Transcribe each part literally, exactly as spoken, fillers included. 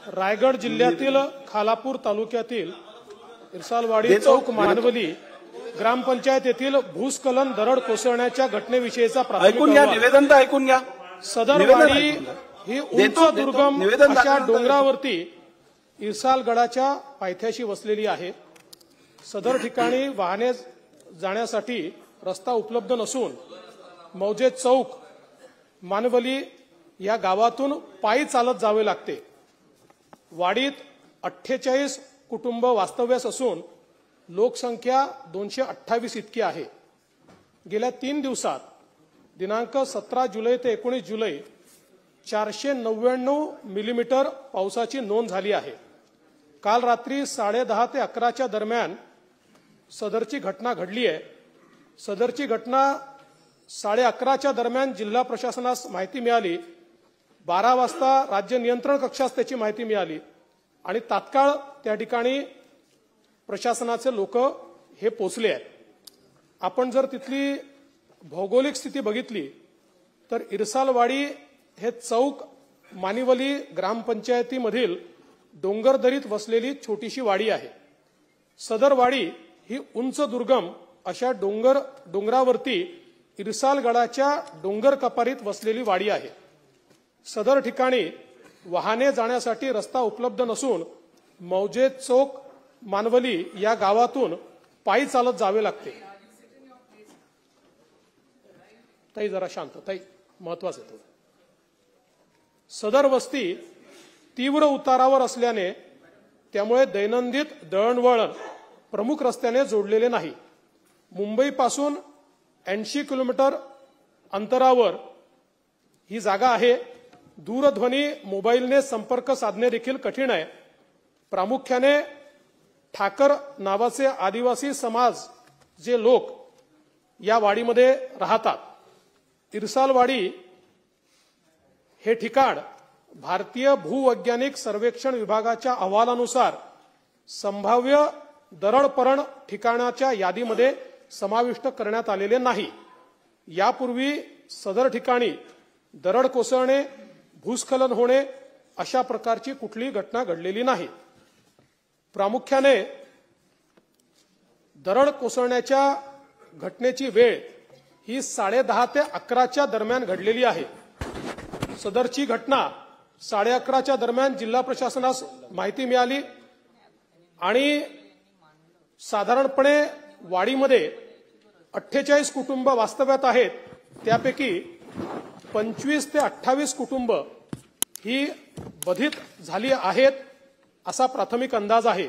रायगड जिल्ह्यातील खालापूर तालुक्यातील इरसालवाडी चौक मानवली ग्रामपंचायत येथील भूस्खलन दरड कोसळण्याच्या घटनेविषयीचा प्राथमिक ऐकून घ्या निवेदन तर ऐकून घ्या। सदर वाडी ही उंच दुर्गम अशा डोंगरावरती इरसालगडाच्या पायथ्याशी वसलेली आहे। सदर ठिकाणी वाहने जाण्यासाठी रस्ता उपलब्ध नसून मौजे चौक मानवली या गावातून पायी चालत जावे लागते। वाडीत अठ्ठेचाळीस कुटुंब वास्तव्यास असून लोकसंख्या दोनशे अठ्ठावीस इतकी आहे। गेल्या तीन दिवसात दिनांक सतरा जुलै ते एकोणीस जुलै चारशे नव्याण्णव मिलीमीटर पावसाची नोंद झाली आहे। काल रात्री साडे दहा ते अकराच्या दरम्यान सदरची घटना घडली आहे। सदरची घटना साडे अकराच्या दरम्यान जिल्हा प्रशासनास माहिती मिळाली। बारा वाजता राज्य नियंत्रण कक्षास त्याची माहिती मिळाली आणि तात्काळ त्या ठिकाणी प्रशासनाचे लोक हे पोहोचले आहेत। आपण जर तिथली भौगोलिक स्थिती बघितली तर इरसालवाडी हे चौक मानिवली ग्रामपंचायतीमधील डोंगरदरीत वसलेली छोटीशी वाडी आहे। सदर वाडी ही उंच दुर्गम अशा डोंगर डोंगरावरती इरसालगडाच्या डोंगर कपारीत वसलेली वाडी आहे। सदर ठिकाणी वाहने जाण्यासाठी रस्ता उपलब्ध नसून मौजे चौक मानवली या गावातून पायी चालत जावे लागते। ताई जरा शांत ताई महत्वाचं आहे। सदर वस्ती तीव्र उतारावर असल्याने त्यामुळे दैनंदिन दळणवळण प्रमुख रस्त्याने जोडलेले नाही। मुंबईपासून ऐंशी किलोमीटर अंतरावर ही जागा आहे। दूरध्वनी मोबाईलने संपर्क साधणे देखील कठीण आहे। प्रामुख्याने ठाकर नावाचे आदिवासी समाज जे लोक या वाडीमध्ये राहतात। इरसालवाडी हे ठिकाण भारतीय भूवैज्ञानिक सर्वेक्षण विभागाच्या अहवालानुसार संभाव्य दरडपरण ठिकाणाच्या यादीमध्ये समाविष्ट करण्यात आलेले नाही। यापूर्वी सदर ठिकाणी दरड कोसळणे भूस्खलन होणे अशा प्रकारची कुठलीही घटना घडलेली नाही। प्रामुख्याने दरड कोसळण्याच्या घटनेची वेळ ही साडे दहा ते अकराच्या दरम्यान घडलेली आहे। सदरची घटना साडे अकराच्या दरम्यान जिल्हा प्रशासनास माहिती मिळाली आणि साधारणपणे वाडीमध्ये अठ्ठेचाळीस कुटुंब वास्तव्यात आहेत। त्यापैकी पंचवीस ते अठ्ठावीस कुटुंब ही बाधित झाली आहेत असा प्राथमिक अंदाज आहे।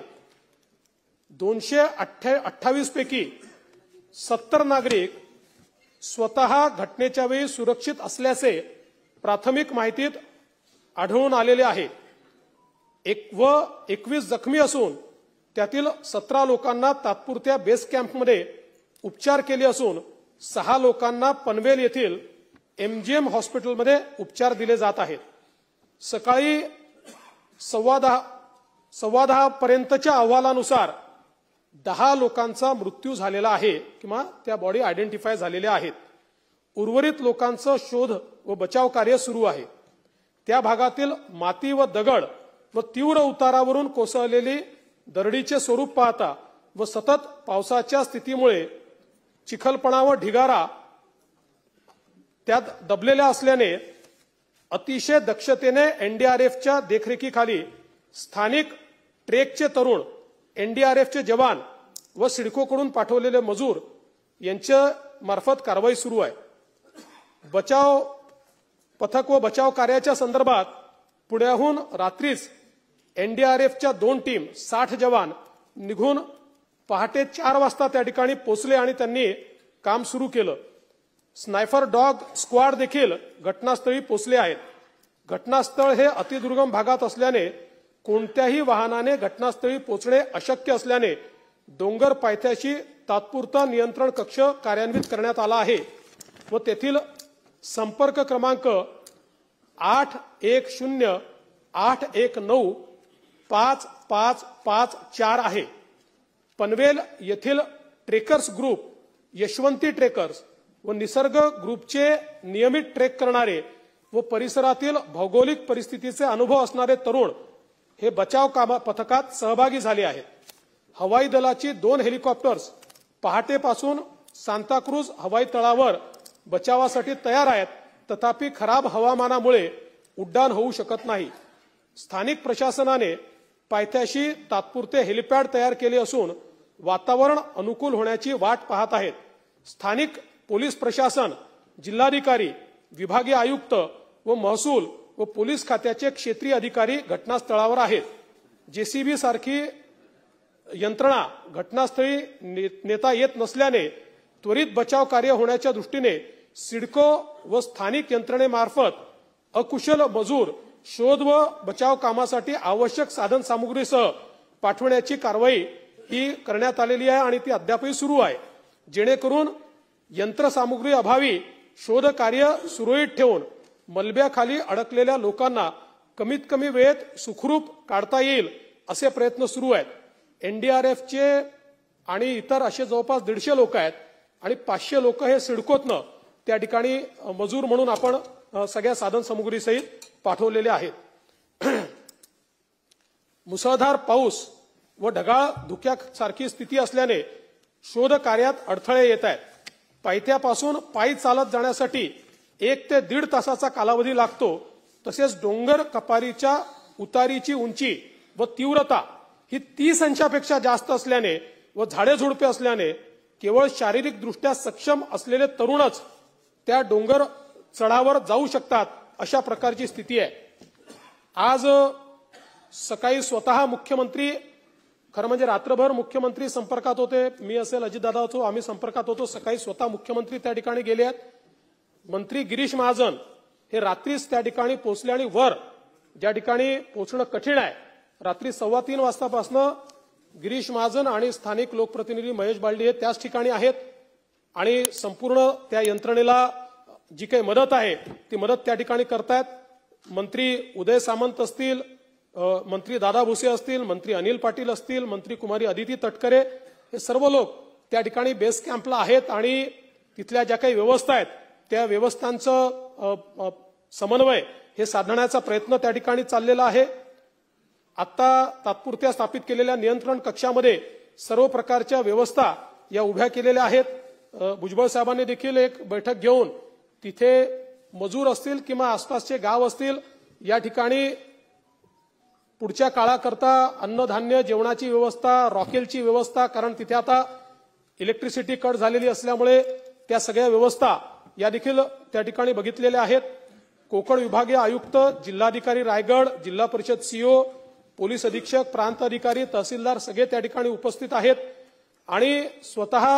दोनशे अठ्ठावीस पैकी सत्तर नागरिक स्वतः घटनेच्या वेळी सुरक्षित असल्याचे प्राथमिक माहितीत आढळून आलेले आहे। एक व एकवीस जखमी असून त्यातील सतरा लोकांना तात्पुरत्या बेस कॅम्पमध्ये उपचार केले असून सहा लोकांना पनवेल येथील एमजीएम हॉस्पिटलमध्ये उपचार दिले जात आहेत। सकाळी सव्वा दहा सव्वा दहा पर्यंतच्या अहवालानुसार दहा लोकांचा मृत्यू झालेला आहे किंवा त्या बॉडी आयडेंटिफाय झालेल्या आहेत। उर्वरित लोकांचा शोध व बचाव कार्य सुरू आहे। त्या भागातील माती व दगड व तीव्र उतारावरून कोसळलेली दरडीचे स्वरूप पाहता व सतत पावसाच्या स्थितीमुळे चिखलपणा व ढिगारा त्यात दबलेल्या असल्याने अतिशय दक्षतेने एनडीआरएफच्या देखरेखीखाली स्थानिक ट्रेकचे तरुण एनडीआरएफचे जवान व सिडकोकडून पाठवलेले मजूर यांच्या मार्फत कारवाई सुरू आहे। बचाव पथक व बचाव कार्याच्या संदर्भात पुण्याहून रात्रीच एनडीआरएफच्या दोन टीम साठ जवान निघून पहाटे चार वाजता त्या ठिकाणी पोहोचले आणि त्यांनी काम सुरू केलं। स्नायफर डॉग स्क्वॉड देखील घटनास्थळी पोहोचले आहेत। घटनास्थळ हे अतिदुर्गम भागात असल्याने कोणत्याही वाहनाने घटनास्थळी पोहोचणे अशक्य असल्याने डोंगर पायथ्याशी तात्पुरता नियंत्रण कक्ष कार्यान्वित करण्यात आला आहे व तेथील संपर्क क्रमांक आठ एक शून्य आठ एक नऊ पाच पाच पाच चार आहे। पनवेल येथील ट्रेकर्स ग्रुप यशवंती ट्रेकर्स व निसर्ग ग्रुपचे नियमित ट्रेक करणारे व परिसरातील भौगोलिक परिस्थितीचे अनुभव असणारे तरुण हे बचाव कामा पथकात सहभागी झाले आहेत. हवाई दलाची दोन हेलिकॉप्टर्स पहाटेपासून सांताक्रूज हवाई तळावर बचावासाठी तयार आहेत. तथापि खराब हवामानामुळे उड्डाण होऊ शकत नाही. स्थानिक प्रशासनाने पायथ्याशी तात्पुरते हेलिपॅड तयार केले असून वातावरण अनुकूल होण्याची वाट पाहत आहेत. स्थानिक पोलीस प्रशासन, जिल्हाधिकारी, विभागीय आयुक्त व महसूल व पोलीस खात्याचे क्षेत्रीय अधिकारी घटनास्थळावर आहेत. जेसीबी सारखी यंत्रणा घटनास्थळी नेता येत नसल्याने त्वरित बचाव कार्य होण्याच्या दृष्टीने सिडको व स्थानिक यंत्रणेमार्फत अकुशल मजूर शोध व बचाव कामासाठी आवश्यक साधन सामुग्रीसह पाठवण्याची कारवाई ही करण्यात आलेली आहे आणि ती अद्यापही सुरू आहे. जेणेकरून यंत्रसामुग्री अभावी शोध कार्य सुरळीत ठेवून मलब्याखाली अडकलेल्या लोकांना कमीत कमी वेळेत सुखरूप काढता येईल असे प्रयत्न सुरू आहेत. एनडीआरएफचे आणि इतर असे जवळपास दीडशे लोक आहेत आणि पाचशे लोक हे सिडकोतनं त्या ठिकाणी मजूर म्हणून आपण सगळ्या साधन सामुग्री सहित पाठवलेले आहेत. मुसळधार पाऊस व ढगाळ धुक्यासारखी स्थिती असल्याने शोध कार्यात अडथळे येत आहेत. पायथ्यापासून पायी चालत जाण्यासाठी एक ते दीड तासाचा कालावधी लागतो. तसेच डोंगर कपारीच्या उतारीची उंची व तीव्रता ही तीस अंशापेक्षा जास्त असल्याने व झाडे झुडपे असल्याने केवळ शारीरिक दृष्ट्या सक्षम असलेले तरुणच त्या डोंगर चढावर जाऊ शकतात अशा प्रकारची स्थिती आहे. आज सकाळी स्वतः मुख्यमंत्री, खरं म्हणजे रात्रभर मुख्यमंत्री संपर्कात होते. मी असेल, अजितदादा होतो, आम्ही संपर्कात होतो. सकाळी स्वतः मुख्यमंत्री त्या ठिकाणी गेले आहेत. मंत्री गिरीश महाजन हे रात्रीच त्या ठिकाणी पोहोचले आणि वर ज्या ठिकाणी पोहोचणं कठीण आहे, रात्री सव्वा तीन वाजतापासून गिरीश महाजन आणि स्थानिक लोकप्रतिनिधी महेश बालदी हे त्याच ठिकाणी आहेत आणि संपूर्ण त्या यंत्रणेला जी काही मदत आहे ती मदत त्या ठिकाणी करतायत. मंत्री उदय सामंत असतील, मंत्री दादा भुसे असतील, मंत्री अनिल पाटील असतील, मंत्री कुमारी अदिती तटकरे, हे सर्व लोक त्या ठिकाणी बेस कॅम्पला आहेत आणि तिथल्या ज्या काही व्यवस्था आहेत त्या व्यवस्थांचं समन्वय हे साधण्याचा प्रयत्न त्या ठिकाणी चाललेला आहे. आता तात्पुरत्या स्थापित केलेल्या नियंत्रण कक्षामध्ये सर्व प्रकारच्या व्यवस्था या उभ्या केलेल्या आहेत. भुजबळ साहेबांनी देखील एक बैठक घेऊन तिथे मजूर असतील किंवा आसपासचे गाव असतील या ठिकाणी पुढच्या काळाकरता अन्नधान्य, जेवणाची व्यवस्था, रॉकेलची व्यवस्था, कारण तिथे आता इलेक्ट्रिसिटी कट झालेली असल्यामुळे त्या सगळ्या व्यवस्था या देखील त्या ठिकाणी बघितलेल्या आहेत. कोकण विभागीय आयुक्त, जिल्हाधिकारी रायगड, जिल्हा परिषद सीओ, पोलीस अधीक्षक, प्रांत अधिकारी, तहसीलदार सगळे त्या ठिकाणी उपस्थित आहेत आणि स्वतः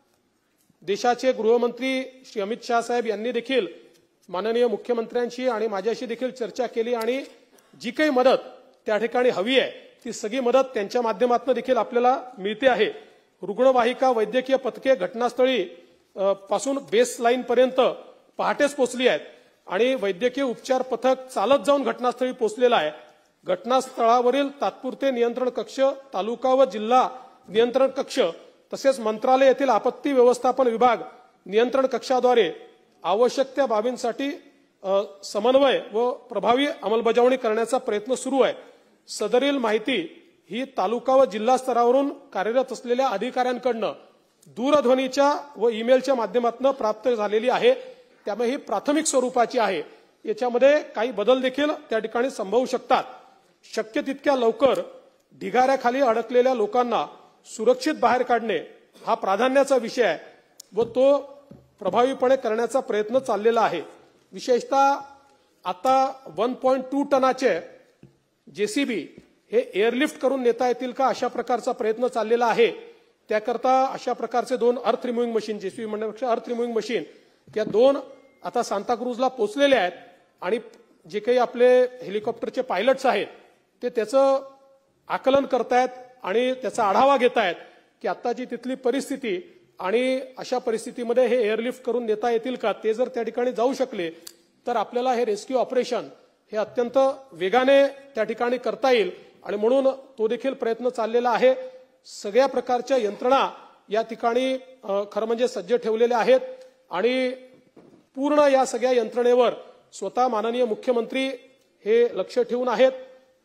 देशाचे गृहमंत्री श्री अमित शाह साहेब यांनी देखील माननीय मुख्यमंत्र्यांशी आणि माझ्याशी देखील चर्चा केली आणि जी काही मदत त्या ठिकाणी हवी आहे ती सगळी मदत त्यांच्या माध्यमातून देखील आपल्याला मिळते आहे. रुग्णवाहिका, वैद्यकीय पथके घटनास्थळी पासून बेस लाईन पर्यंत पहाटेच पोहोचली आहेत आणि वैद्यकीय उपचार पथक चालत जाऊन घटनास्थळी पोहोचलेलं आहे. घटनास्थळावरील तात्पुरते नियंत्रण कक्ष, तालुका व जिल्हा नियंत्रण कक्ष तसेच मंत्रालय येथील आपत्ती व्यवस्थापन विभाग नियंत्रण कक्षाद्वारे आवश्यक त्या बाबींसाठी समन्वय व प्रभावी अंमलबजावणी करण्याचा प्रयत्न सुरू आहे. सदरील माहिती ही तालुका व जिल्हा स्तरावरून कार्यरत असलेल्या अधिकाऱ्यांकडून दूरध्वनीच्या व ईमेलच्या माध्यमातून प्राप्त झालेली आहे. त्यामुळे ही प्राथमिक स्वरूपाची आहे. याच्यामध्ये काही बदल देखील त्या ठिकाणी संभवू शकतात. शक्य तितक्या लवकर ढिगाऱ्याखाली अडकलेल्या लोकांना सुरक्षित बाहेर काढणे हा प्राधान्याचा विषय आहे व तो प्रभावीपणे करण्याचा प्रयत्न चाललेला आहे. विशेषतः आता वन पॉईंट टू टनाचे जेसीबी हे एअरलिफ्ट करून नेता येतील का अशा प्रकारचा प्रयत्न चाललेला आहे. त्याकरता अशा प्रकारचे दोन अर्थ रिमुव्हिंग मशीन, जेसीबी म्हणण्यापेक्षा अर्थ रिमुव्हिंग मशीन, या दोन आता सांताक्रूजला पोहोचलेले आहेत आणि जे काही आपले हेलिकॉप्टरचे पायलट्स आहेत ते त्याचं आकलन करतायत आणि त्याचा आढावा घेत आहेत की आत्ताची तिथली परिस्थिती आणि अशा परिस्थितीमध्ये हे एअरलिफ्ट करून नेता येतील का. ते जर त्या ठिकाणी जाऊ शकले तर आपल्याला हे रेस्क्यू ऑपरेशन हे अत्यंत वेगाने त्या ठिकाणी करता येईल आणि म्हणून तो देखील प्रयत्न चाललेला आहे. सगळ्या प्रकारच्या यंत्रणा या ठिकाणी खरं म्हणजे सज्ज ठेवलेल्या आहेत आणि पूर्ण या सगळ्या यंत्रणेवर स्वतः माननीय मुख्यमंत्री हे लक्ष ठेवून आहेत.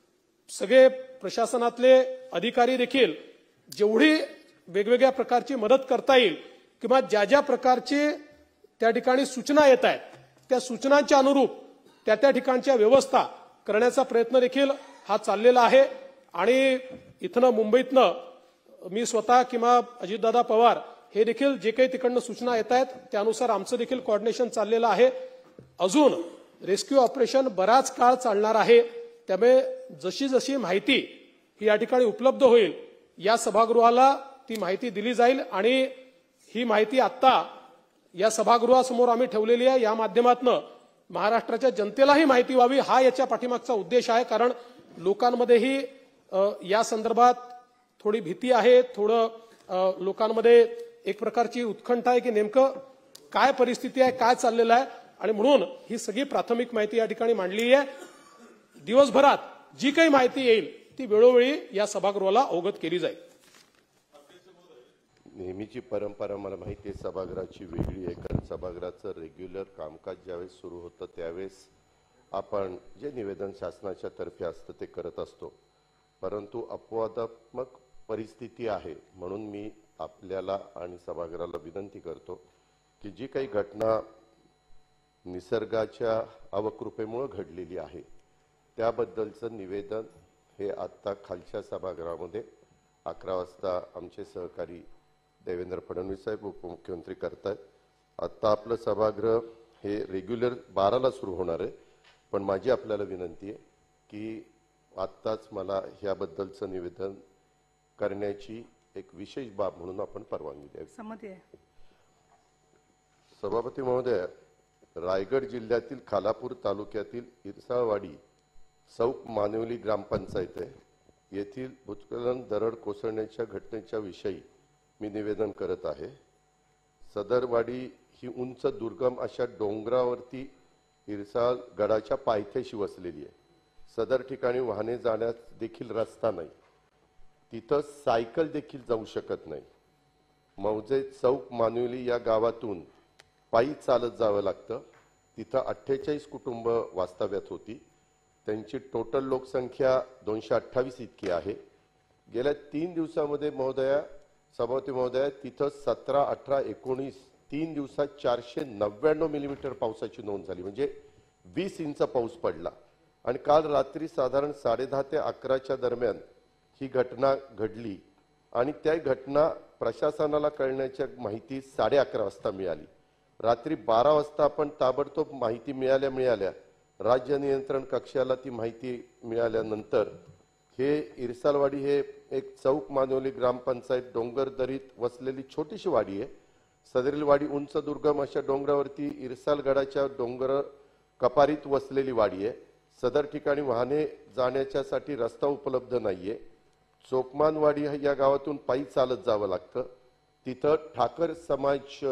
सगळे प्रशासनातले अधिकारी देखील जेवढी वेगवेगळ्या प्रकारची मदत करता येईल किंवा ज्या ज्या प्रकारचे त्या ठिकाणी सूचना येत आहेत त्या सूचनांच्या अनुरूप त्या त्या ठिकाणच्या व्यवस्था करण्याचा प्रयत्न देखील हा चाललेला आहे। आणि इथनं मुंबईतनं मी स्वतः किंवा अजितदादा पवार हे देखील जे काही तिकडनं सूचना येत आहेत त्यानुसार आमचं देखील कोऑर्डिनेशन चाललेलं आहे। अजून रेस्क्यू ऑपरेशन बराच काळ चालणार आहे, त्यामुळे जशी जशी माहिती ही या ठिकाणी उपलब्ध होईल या सभागृहाला ती माहिती दिली जाईल आणि ही माहिती आता या सभागृहासमोर आम्ही ठेवलेली आहे। या माध्यमातून महाराष्ट्राच्या जनतेलाही माहिती व्हावी हा याच्या पाठीमागचा उद्देश आहे, कारण लोकांमध्येही या संदर्भात थोडी भीती आहे, थोडं लोकांमध्ये एक प्रकारची उत्कंठा आहे की नेमकं काय परिस्थिती आहे, काय चाललेलं आहे, आणि म्हणून ही सगळी प्राथमिक माहिती या ठिकाणी मांडली आहे। दिवसभरात जी काही माहिती येईल ती वेळोवेळी या सभागृहाला अवगत केली जाईल। नेहमीची परंपरा मला माहिती आहे सभागृहाची वेगळी आहे, कारण सभागृहाचं रेग्युलर कामकाज ज्यावेळेस सुरू होतं त्यावेळेस आपण जे निवेदन शासनाच्या तर्फे असतं ते करत असतो, परंतु अपवादात्मक परिस्थिती आहे म्हणून मी आपल्याला आणि सभागृहाला विनंती करतो की जी काही घटना निसर्गाच्या अवकृपेमुळे घडलेली आहे त्याबद्दलचं निवेदन हे आत्ता खालच्या सभागृहामध्ये अकरा वाजता आमचे सहकारी देवेंद्र फडणवीस साहेब उपमुख्यमंत्री करतात। आत्ता आपलं सभागृह हे रेग्युलर बाराला सुरू होणार आहे, पण माझी आपल्याला विनंती आहे की आत्ताच मला ह्याबद्दलचं निवेदन करण्याची एक विशेष बाब म्हणून आपण परवानगी द्यावी। संमती आहे। सभापती महोदय, रायगड जिल्ह्यातील खालापूर तालुक्यातील इरसाळवाडी चौक मानवली ग्रामपंचायत आहे, येथील भूस्खलन दरड कोसळण्याच्या घटनेच्या विषयी मी निवेदन करत आहे। सदर वाडी ही उंच दुर्गम अशा डोंगरावरती इरसाळ गडाच्या पायथ्याशी वसलेली आहे। सदर ठिकाणी वाहने जाण्यास देखील रस्ता नाही, तिथं सायकल देखील जाऊ शकत नाही। मौजे चौक मानवली या गावातून पायी चालत जावं लागतं। तिथं अठ्ठेचाळीस कुटुंब वास्तव्यात होती, त्यांची टोटल लोकसंख्या दोनशे अठ्ठावीस इतकी आहे। गेल्या तीन दिवसामध्ये महोदया सभापती महोदया तिथं सतरा अठरा एकोणीस तीन दिवसात चारशे नव्याण्णव मिलीमीटर पावसाची नोंद झाली, म्हणजे वीस इंच पाऊस पडला। आणि काल रात्री साधारण साडे दहा ते अकराच्या दरम्यान ही घटना घडली आणि त्या घटना प्रशासनाला कळण्याची माहिती साडे अकरा वाजता मिळाली। रात्री बारा वाजता आपण ताबडतोब माहिती मिळाल्या मिळाल्या राज्य नियंत्रण कक्षाला ती माहिती मिळाल्यानंतर हे इरसाळवाडी हे एक चौक मानवली ग्रामपंचायत डोंगरदरीत वसलेली छोटीशी वाडी आहे। सदरील वाडी उंच दुर्गम अशा डोंगरावरती इरसाळ गडाच्या डोंगर कपारीत वसलेली वाडी आहे। सदर ठिकाणी वाहने जाण्याच्यासाठी रस्ता उपलब्ध नाहीये। चोकमानवाडी या गावातून पायी चालत जावं लागतं। तिथं ठाकर समाज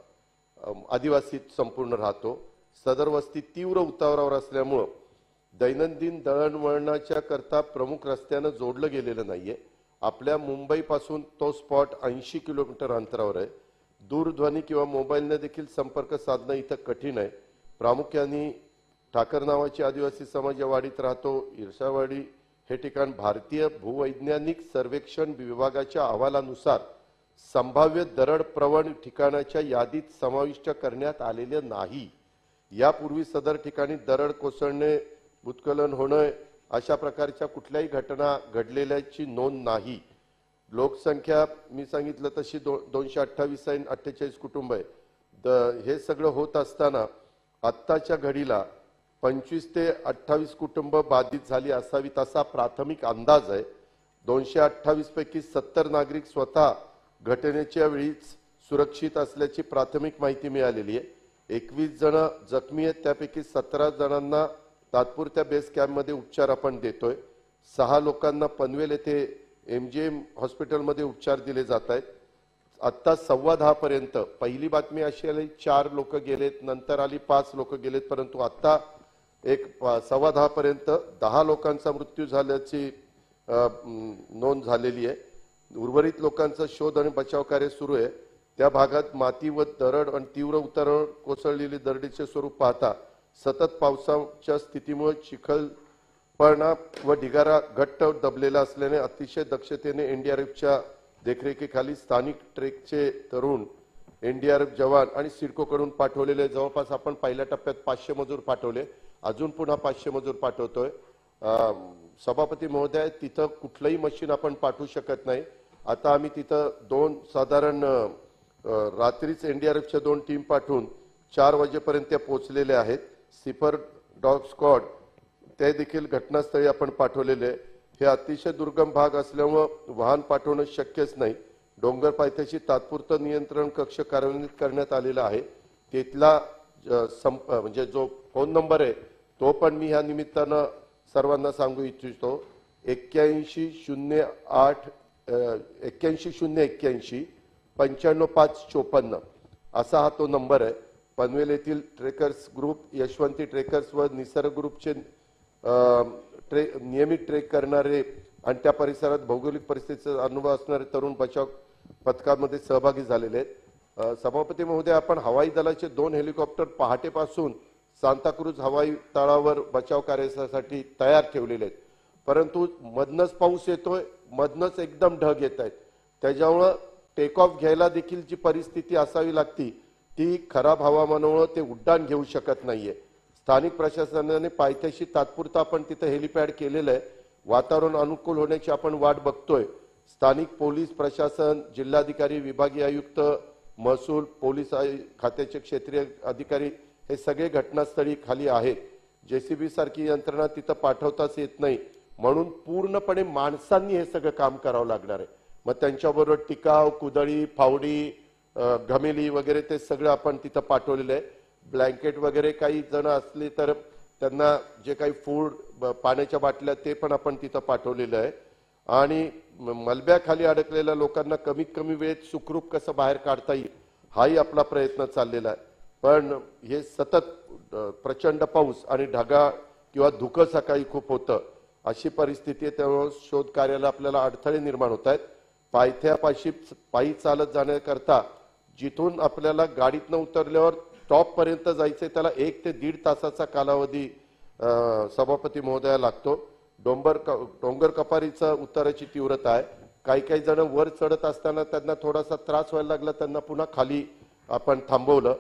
आदिवासी संपूर्ण राहतो। सदर वस्ती तीव्र उतारावर असल्यामुळे दैनंदिन दळणवळणाच्या करता प्रमुख रस्त्यानं जोडलं गेलेलं नाहीये। आपल्या मुंबईपासून तो स्पॉट ऐंशी किलोमीटर अंतरावर आहे। दूरध्वनी किंवा मोबाईलने देखील संपर्क साधणं इथं कठीण आहे। प्रामुख्याने ठाकर नावाची आदिवासी समाज या वाडीत राहतो। इरसाळवाडी हे ठिकाण भारतीय भूवैज्ञानिक सर्वेक्षण विभागाच्या अहवालानुसार संभाव्य दरड प्रवण ठिकाणाच्या यादीत समाविष्ट करण्यात आलेले नाही। यापूर्वी सदर ठिकाणी दरड कोसळणे भूस्खलन होणे अशा प्रकारच्या कुठल्याही घटना घडलेल्याची नोंद नाही। लोकसंख्या मी सांगितलं तशी दो दोनशे अठ्ठावीस आहे, अठ्ठेचाळीस कुटुंब आहे। हे सगळं होत असताना आत्ताच्या घडीला पंचवीस ते अठ्ठावीस कुटुंब बाधित झाली असावीत असा प्राथमिक अंदाज आहे। दोनशे अठ्ठावीस पैकी सत्तर नागरिक स्वतः घटनेच्या वेळीच सुरक्षित असल्याची प्राथमिक माहिती मिळालेली आहे। एकवीस जण जखमी आहेत, त्यापैकी सतरा जणांना तात्पुरत्या बेस कॅम्पमध्ये उपचार आपण देतोय। सहा लोकांना पनवेल येथे एमजीएम हॉस्पिटलमध्ये उपचार दिले जात आहेत। आता सव्वा दहा पर्यंत पहिली बातमी अशी आली चार लोक गेलेत, नंतर आली पाच लोक गेलेत, परंतु आता एक सव्वा दहा पर्यंत दहा लोकांचा मृत्यू झाल्याची नोंद झालेली आहे। उर्वरित लोकांचा शोध आणि बचाव कार्य सुरू आहे। त्या भागात माती व दरड आणि तीव्र उतारावर कोसळलेली दरडीचे स्वरूप पाहता सतत पावसाच्या स्थितीमुळे चिखल पण व ढिगारा घट्ट दबलेला असल्याने अतिशय दक्षतेने एनडीआरएफच्या देखरेखीखाली स्थानिक ट्रेकचे तरुण एनडीआरएफ जवान आणि सिडकोकडून पाठवलेले जवळपास आपण पहिल्या टप्प्यात पाचशे मजूर पाठवले, अजून पुन्हा पाचशे मजूर पाठवतोय। सभापती महोदय, तिथं कुठलंही मशीन आपण पाठवू शकत नाही। आता आम्ही तिथं दोन साधारण रात्रीच एनडीआरएफच्या दोन टीम पाठवून चार वाजेपर्यंत त्या पोहोचलेल्या आहेत। सिपर डॉग स्क्वॉड ते देखील घटनास्थळी आपण पाठवलेले। हे अतिशय दुर्गम भाग असल्यामुळे वाहन पाठवणं शक्यच नाही। डोंगर पायथ्याशी तात्पुरतं नियंत्रण कक्ष कार्यान्वित करण्यात आलेला आहे। तिथला म्हणजे जो फोन नंबर आहे तो पण मी ह्या निमित्तानं सर्वांना सांगू इच्छितो, एक्क्याऐंशी शून्य आठ एक्क्याऐंशी शून्य एक्क्याऐंशी पंच्याण्णव पाच चोपन्न असा हा तो नंबर आहे। पनवेल येथील ट्रेकर्स ग्रुप, यशवंती ट्रेकर्स व निसर्ग ग्रुपचे ट्रे नियमित ट्रेक करणारे आणि त्या परिसरात भौगोलिक परिस्थितीचा अनुभव असणारे तरुण बचाव पथकामध्ये सहभागी झालेले आहेत। सभापती महोदय, आपण हवाई दलाचे दोन हेलिकॉप्टर पहाटेपासून सांताक्रूज हवाई तळावर बचाव कार्यासाठी तयार ठेवलेले आहेत, परंतु मधनच पाऊस येतोय, मधनच एकदम ढग येत आहेत। त्याच्यामुळे टेक ऑफ घ्यायला देखील जी परिस्थिती असावी लागती ती खराब हवामानामुळे ते उड्डाण घेऊ शकत नाहीये। स्थानिक प्रशासनाने पायथ्याशी तात्पुरता आपण तिथे हेलिपॅड केलेलं आहे। वातावरण अनुकूल होण्याची आपण वाट बघतोय। स्थानिक पोलीस प्रशासन, जिल्हाधिकारी, विभागीय आयुक्त, महसूल, पोलीस खात्याचे क्षेत्रीय अधिकारी हे सगळे घटनास्थळी खाली आहेत। जेसीबी सारखी यंत्रणा तिथं पाठवताच येत नाही, म्हणून पूर्णपणे माणसांनी हे सगळं काम करावं लागणार आहे। मग त्यांच्याबरोबर टिकाव, कुदळी, फावडी, घमेली वगैरे ते सगळं आपण तिथं पाठवलेलं आहे। ब्लँकेट वगैरे काही जण असले तर त्यांना जे काही फूड, पाण्याच्या बाटल्या ते पण आपण तिथं पाठवलेलं आहे। आणि मलब्याखाली अडकलेल्या लोकांना कमीत कमी वेळेत सुखरूप कसं बाहेर काढता येईल हाही आपला प्रयत्न चाललेला आहे। पण हे सतत प्रचंड पाऊस आणि ढगा किंवा धुकं सकाळी खूप होतं, अशी परिस्थिती आहे। त्यामुळे शोध कार्याला आपल्याला अडथळे निर्माण होत आहेत। पायथ्यापाशी पायी चालत जाण्याकरता जिथून आपल्याला गाडीतनं उतरल्यावर टॉप पर्यंत जायचंय त्याला एक ते दीड तासाचा कालावधी सभापती महोदया लागतो। डोंगर डोंगर कपारीचा उताराची तीव्रता आहे। काही काही जण वर चढत असताना त्यांना थोडासा त्रास व्हायला लागला, त्यांना पुन्हा खाली आपण थांबवलं।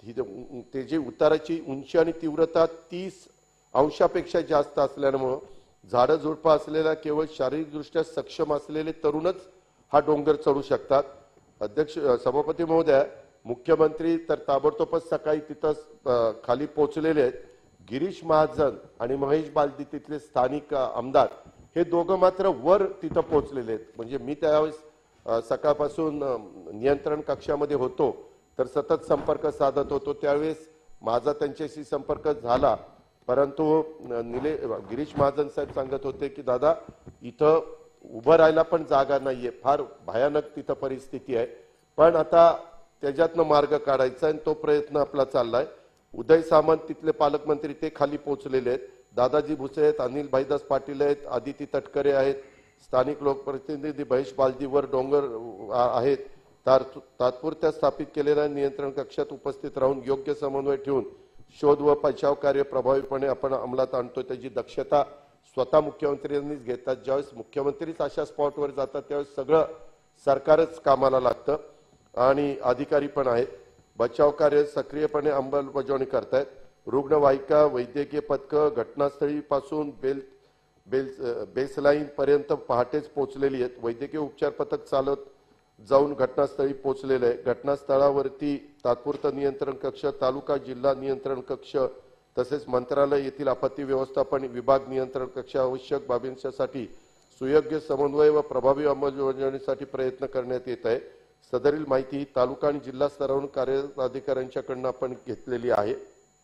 ते जे उताराची उंची आणि तीव्रता तीस अंशापेक्षा जास्त असल्यामुळे झाडं झुडपं असलेल्या केवळ शारीरिकदृष्ट्या सक्षम असलेले तरुणच हा डोंगर चढू शकतात। अध्यक्ष सभापती महोदय, मुख्यमंत्री तर ताबडतोबच सकाळी तिथं खाली पोहोचलेले आहेत। गिरीश महाजन आणि महेश बालदी तिथले स्थानिक आमदार हे दोघं मात्र वर तिथं पोहोचलेले आहेत। म्हणजे मी त्यावेळेस सकाळपासून नियंत्रण कक्षामध्ये होतो तर सतत संपर्क साधत होतो, त्यावेळेस माझा त्यांच्याशी संपर्क झाला, परंतु निले गिरीश महाजन साहेब सांगत होते की दादा इथं उभं राहायला पण जागा नाहीये, फार भयानक तिथं परिस्थिती आहे। पण आता त्याच्यातनं मार्ग काढायचा आणि तो प्रयत्न आपला चाललाय। उदय सामंत तिथले पालकमंत्री ते खाली पोहोचलेले आहेत। दादाजी भुसे आहेत, अनिल भाईदास पाटील आहेत, आदिती तटकरे आहेत, स्थानिक लोकप्रतिनिधी महेश बालदीवर डोंगर आहेत। तात्पुरत्या स्थापित केलेल्या नियंत्रण कक्षात उपस्थित राहून योग्य समन्वय ठेवून शोध व बचाव कार्य प्रभावीपणे आपण अंमलात आणतो। त्याची दक्षता स्वतः मुख्यमंत्र्यांनीच घेतात। ज्यावेळेस मुख्यमंत्रीच अशा स्पॉटवर जातात त्यावेळेस सगळं सरकारच कामाला लागतं आणि अधिकारी पण आहेत। बचाव कार्य सक्रियपणे अंमलबजावणी करतायत। रुग्णवाहिका, वैद्यकीय पथकं घटनास्थळी पासून बेल बेल बेसलाईन पर्यंत पहाटेच पोहोचलेली आहेत। वैद्यकीय उपचार पथक चालत जाऊन घटनास्थळी पोहोचलेले आहे। घटनास्थळावरती तात्पुरतं नियंत्रण कक्ष, तालुका जिल्हा नियंत्रण कक्ष तसेच मंत्रालय येथील आपत्ती व्यवस्थापन विभाग नियंत्रण कक्ष आवश्यक बाबींसाठी सुयोग्य समन्वय व प्रभावी अंमलबजावणीसाठी प्रयत्न करण्यात येत आहे। सदरील माहिती तालुका आणि जिल्हा स्तरावरून कार्यरत अधिकाऱ्यांच्याकडून आपण घेतलेली आहे।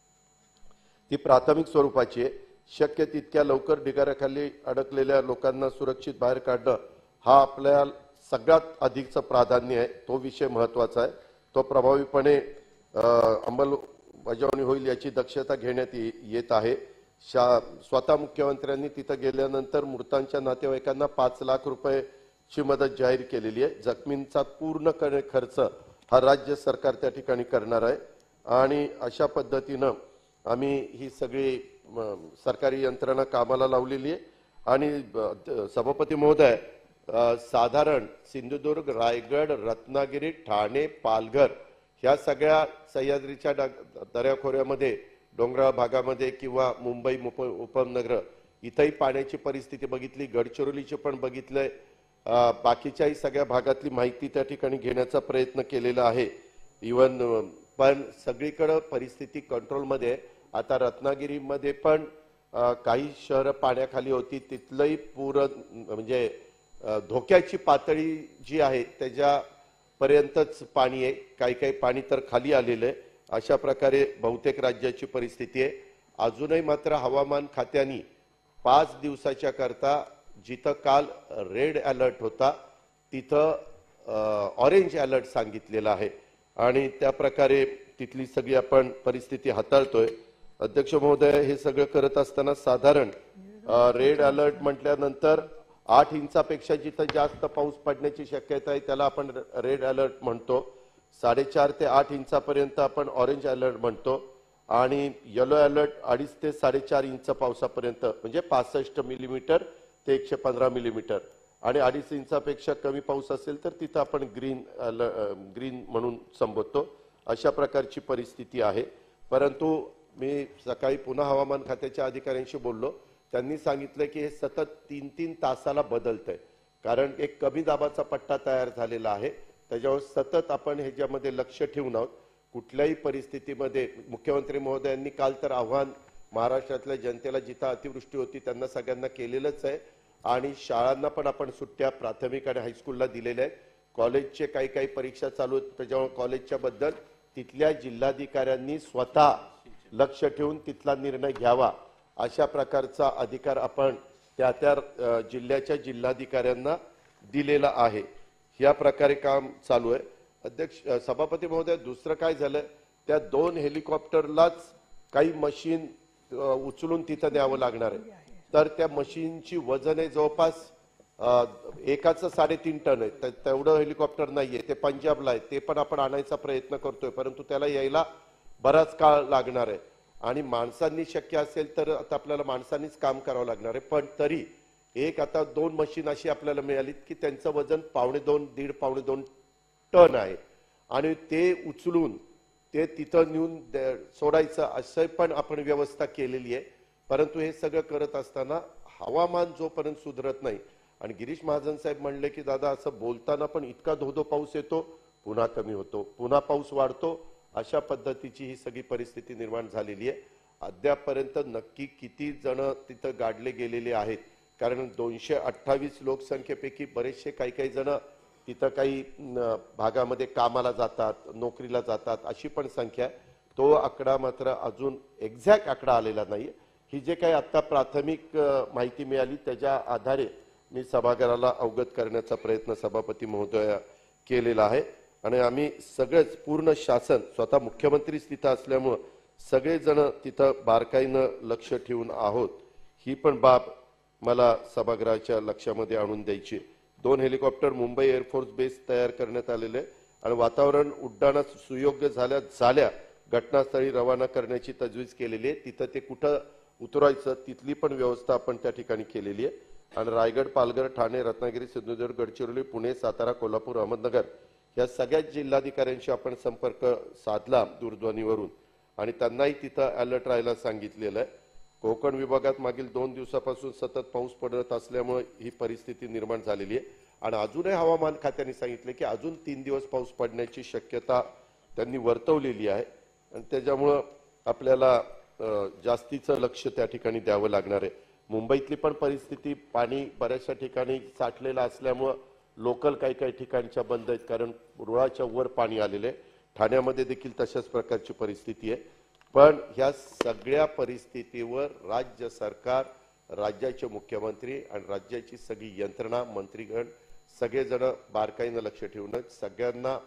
ती प्राथमिक स्वरूपाची आहे। शक्य तितक्या लवकर ढिगाऱ्याखाली अडकलेल्या लोकांना सुरक्षित बाहेर काढणं हा आपल्या सगळ्यात अधिकचं प्राधान्य आहे। तो विषय महत्त्वाचा आहे, तो प्रभावीपणे अंमलबजावणी होईल याची दक्षता घेण्यात येत आहे। स्वतः मुख्यमंत्र्यांनी तिथं गेल्यानंतर मृतांच्या नातेवाईकांना पाच लाख रुपये ची मदत जाहीर केलेली आहे। जखमींचा पूर्ण खर्च हा राज्य सरकार त्या ठिकाणी करणार आहे आणि अशा पद्धतीनं आम्ही ही सगळी म, सरकारी यंत्रणा कामाला लावलेली आहे आणि अ, सभापती महोदय अ, साधारण सिंधुदुर्ग, रायगड, रत्नागिरी, ठाणे, पालघर ह्या सगळ्या सह्याद्रीच्या डा- दऱ्याखोऱ्यामध्ये डोंगराळ भागामध्ये किंवा मुंबई उप उपनगर इथंही पाण्याची परिस्थिती बघितली, गडचिरोलीची पण बघितलंय, अ, बाकीच्याही सगळ्या भागातली माहिती त्या ठिकाणी घेण्याचा प्रयत्न केलेला आहे. इवन पण सगळीकडे परिस्थिती कंट्रोलमध्ये आहे. आता रत्नागिरीमध्ये पण अ, काही शहरं पाण्याखाली होती, तिथलंही पूर म्हणजे अ, धोक्याची पातळी जी आहे त्याच्यापर्यंतच पाणी आहे, काही काही पाणी तर खाली आलेलं आहे. अशा प्रकारे बहुतेक राज्याची परिस्थिती आहे. अजूनही मात्र हवामान खात्याने पाच दिवसाच्या करता जिथं काल रेड अलर्ट होता तिथं ऑरेंज अलर्ट सांगितलेला आहे आणि त्या प्रकारे तिथली सगळी आपण परिस्थिती हाताळतोय. अध्यक्ष महोदय, हे सगळं करत असताना साधारण रेड अलर्ट म्हटल्यानंतर आठ इंचापेक्षा जिथं जास्त पाऊस पडण्याची शक्यता आहे त्याला आपण रेड अलर्ट म्हणतो. साडेचार ते आठ इंचापर्यंत आपण ऑरेंज अलर्ट म्हणतो आणि येलो अलर्ट अडीच ते साडेचार इंच पावसापर्यंत म्हणजे पासष्ट मिलीमीटर ते एकशे पंधरा मिलीमीटर आणि अडीच इंचापेक्षा कमी पाऊस असेल तर तिथं आपण ग्रीन ग्रीन म्हणून संबोधतो. अशा प्रकारची परिस्थिती आहे. परंतु मी सकाळी पुन्हा हवामान खात्याच्या अधिकाऱ्यांशी बोललो, त्यांनी सांगितलं की हे सतत तीन तीन तासाला बदलतंय, कारण एक कमी दाबाचा पट्टा तयार झालेला आहे. त्याच्यावर सतत आपण ह्याच्यामध्ये लक्ष ठेवून आहोत. कुठल्याही परिस्थितीमध्ये मुख्यमंत्री महोदयांनी काल तर आव्हान महाराष्ट्रातल्या जनतेला जिथं अतिवृष्टी होती त्यांना सगळ्यांना केलेलंच आहे आणि शाळांना पण आपण सुट्ट्या प्राथमिक आणि हायस्कूलला दिलेल्या आहेत. कॉलेजचे काही काही परीक्षा चालू आहेत, त्याच्यामुळे कॉलेजच्या बद्दल तिथल्या जिल्हाधिकाऱ्यांनी स्वतः लक्ष ठेवून तिथला निर्णय घ्यावा अशा प्रकारचा अधिकार आपण त्या त्या जिल्ह्याच्या जिल्हाधिकाऱ्यांना दिलेला आहे. या प्रकारे काम चालू आहे. अध्यक्ष सभापती महोदय, दुसरं काय झालं, त्या दोन हेलिकॉप्टरलाच काही मशीन उचलून तिथं न्यावं लागणार आहे. तर त्या मशीनची वजन आहे जवळपास एकाचं साडेतीन टन आहे. तर तेवढं हेलिकॉप्टर नाहीये, ते पंजाबला आहे. ते पण आपण आणायचा प्रयत्न करतोय, परंतु त्याला यायला बराच काळ लागणार आहे आणि माणसांनी शक्य असेल तर आता आपल्याला माणसांनीच काम करावं लागणार आहे. पण तरी एक आता दोन मशीन अशी आपल्याला मिळालीत की त्यांचं वजन पावणे दोन दीड पावणे दोन टन आहे आणि ते उचलून ते तिथं नेऊन सोडायचं असं पण आपण व्यवस्था केलेली आहे. परंतु हे सगळं करत असताना हवामान जोपर्यंत सुधरत नाही आणि गिरीश महाजन साहेब म्हणले की दादा असं बोलताना पण इतका धोधो पाऊस येतो, पुन्हा कमी होतो, पुन्हा पाऊस वाढतो, अशा पद्धतीची ही सगळी परिस्थिती निर्माण झालेली आहे. अद्यापर्यंत नक्की किती जण तिथं गाडले गेलेले आहेत, कारण दोनशे अठ्ठावीस लोकसंख्येपैकी बरेचसे काही काही जण तिथं काही भागामध्ये कामाला जातात, नोकरीला जातात, अशी पण संख्या आहे. तो आकडा मात्र अजून एक्झॅक्ट आकडा आलेला नाही. ही जे काही आता प्राथमिक माहिती मिळाली त्याच्या आधारे मी सभागृहाला अवगत करण्याचा प्रयत्न सभापती महोदया केलेला आहे आणि आम्ही सगळेच पूर्ण शासन स्वतः मुख्यमंत्रीच तिथं असल्यामुळं सगळेजण तिथं बारकाईनं लक्ष ठेवून आहोत. ही पण बाब मला सभागृहाच्या लक्षामध्ये आणून द्यायची. दोन हेलिकॉप्टर मुंबई एअरफोर्स बेस तयार करण्यात आलेले आणि वातावरण उड्डाणास सुयोग्य झाल्या झाल्या घटनास्थळी रवाना करण्याची तजवीज केलेली आहे. तिथं ते कुठं उतरायचं तिथली पण व्यवस्था आपण त्या ठिकाणी केलेली आहे आणि रायगड, पालघर, ठाणे, रत्नागिरी, सिंधुदुर्ग, गडचिरोली, पुणे, सातारा, कोल्हापूर, अहमदनगर या सगळ्याच जिल्हाधिकाऱ्यांशी आपण संपर्क साधला दूरध्वनीवरून आणि त्यांनाही तिथं अलर्ट राहायला सांगितलेलं आहे. कोकण विभागात मागील दोन दिवसापासून सतत पाऊस पडत असल्यामुळे ही परिस्थिती निर्माण झालेली आहे आणि अजूनही हवामान खात्याने सांगितले की अजून तीन दिवस पाऊस पडण्याची शक्यता त्यांनी वर्तवलेली आहे आणि त्याच्यामुळं आपल्याला जास्तीचं लक्ष त्या ठिकाणी द्यावं लागणार आहे. मुंबईतली पण परिस्थिती पाणी बऱ्याचशा ठिकाणी साठलेलं असल्यामुळं लोकल काही काही ठिकाणच्या बंद आहेत, कारण रुळाच्या वर पाणी आलेलं आहे. ठाण्यामध्ये देखील तशाच प्रकारची परिस्थिती आहे. पण ह्या सगळ्या परिस्थितीवर राज्य सरकार, राज्याचे मुख्यमंत्री आणि राज्याची सगळी यंत्रणा, मंत्रीगण सगळेजण बारकाईनं लक्ष ठेवून सगळ्यांना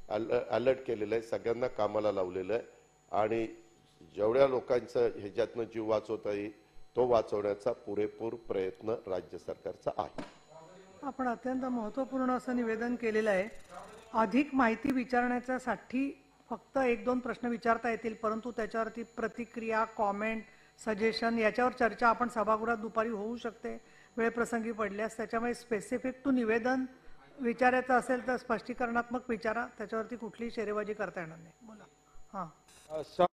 अलर्ट केलेलं आहे, सगळ्यांना कामाला लावलेलं आहे आणि जेवढ्या लोकांचं ह्याच्यातनं जीव वाचवता येईल तो वाचवण्याचा पुरेपूर प्रयत्न राज्य सरकारचा आहे. आपण अत्यंत महत्त्वपूर्ण असं निवेदन केलेलं आहे. अधिक माहिती विचारण्यासाठी फक्त एक दोन प्रश्न विचारता येतील, परंतु त्याच्यावरती प्रतिक्रिया, कॉमेंट सजेशन याच्यावर चर्चा आपण सभागृहात दुपारी होऊ शकते वेळप्रसंगी पडल्यास. त्याच्यामुळे स्पेसिफिक टू निवेदन विचारायचं असेल तर स्पष्टीकरणात्मक विचारा, त्याच्यावरती कुठलीही शेरेबाजी करता येणार नाही. बोला. हां.